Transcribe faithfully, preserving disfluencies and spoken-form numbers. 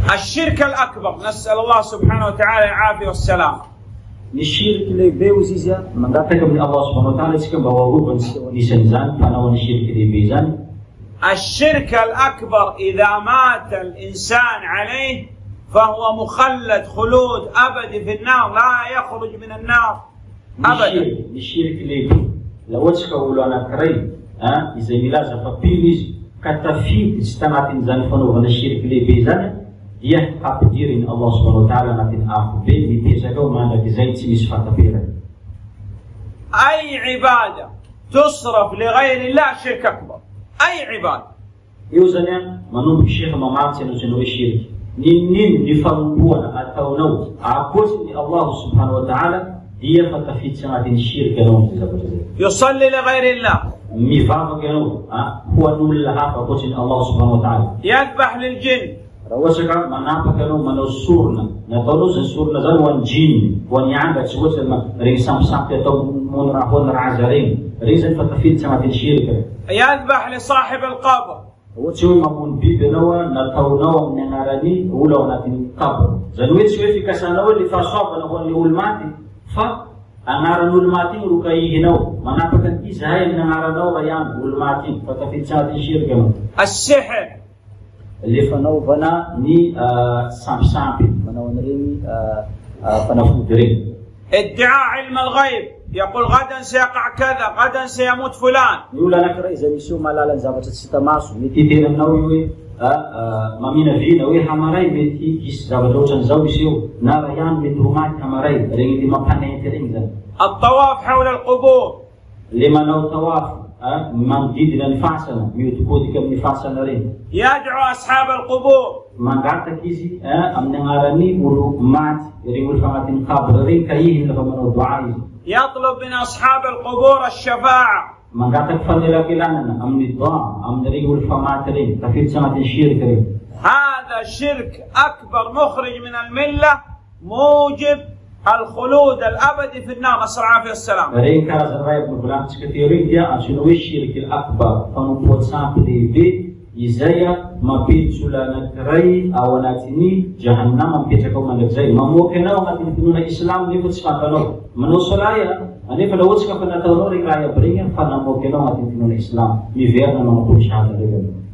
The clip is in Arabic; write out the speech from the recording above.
الشرك الأكبر، نسأل الله سبحانه وتعالى العافية والسلام. الشرك اللي بيوزيزا من داتك من الله سبحانه وتعالى سكن بوابو ونسنزان فانا ونشرك اللي بيزان. الشرك الأكبر إذا مات الإنسان عليه فهو مخلد خلود أبدي في النار، لا يخرج من النار أبدا. الشرك اللي لو تسكوا لنا كري ها إذا ميلاز فبيليز كتفيد استمعت إنسان فنو من الشرك اللي بيزان dia takdirin Allah subhanahu wa ta'ala natin aku be ni bisa kau mana desain simis fatapira. أي عبادة تصرف لغير الله شرك أكبر. أي عبادة. يوزنا منو بشيخ ما معك سنو سنو الشرك. نين نين يفهمون atau نو عقوس الله سبحانه وتعالى dia fatafid sanatin الشرك لهم. يصلي لغير الله. ميفهم كانوا ها هو نور الله فقوس الله سبحانه وتعالى. يذبح للجن. Rawasaka manapa kanu manusurna na tolu sesurna zan wan jin wan yanga suwat ma risam sampe to mun rahon razarin rizan fatafid sama shirka يذبح لصاحب القبر وتشو mamun bibnawa na tawnawa min narani ulaw natin qabr zanwit suwe fi kasanawa li fasab na wan li ulmati fa anara ulmati rukai hinaw manapa kan izhay min naranaw bayan ulmati fatafid sama shirka. السحر اللي فنو فنا ني سام سامبي فنو نريني فنو درين. ادعاء علم الغيب، يقول غدا سيقع كذا، غدا سيموت فلان. يقول أنا كرا إذا نسوا مالا زابت ستماسو نتيجة نوي ما مين فينا وي حمراي بيتي كيس زابتوشن زوجيو ناريان بتومات حمراي ريني ما بحني ترين. الطواف حول القبور. لما نو طواف من ديد النفاسنا يتقول كم نفاسنا رين. يدعو أصحاب القبور. من قالت كيسي أم نعرني ولو مات يريول فماتين قبر رين كيه لفمن الدعاء. يطلب من أصحاب القبور الشفاعة. من قالت فضل كلامنا أم نضاع أم نريول فمات رين كفير سمات الشرك رين. هذا شرك أكبر مخرج من الملة موجب الخلود الأبدي في النار، نسأل الله العافية والسلام. رين كاز الرايب مقولان كثيرين ديا أشنو الشرك الأكبر فنقول سامبلي بي إزايا ما بيت سلانة ري أو ناتني جهنم ما بيت كم من الزاي ما ممكن أو ما تنتظرون الإسلام نفوت سكانه منو سلايا أنا فلو وصل كنا تقولون رجايا بريء فنا ممكن أو ما تنتظرون الإسلام ميفيرنا ما نقول شهادة.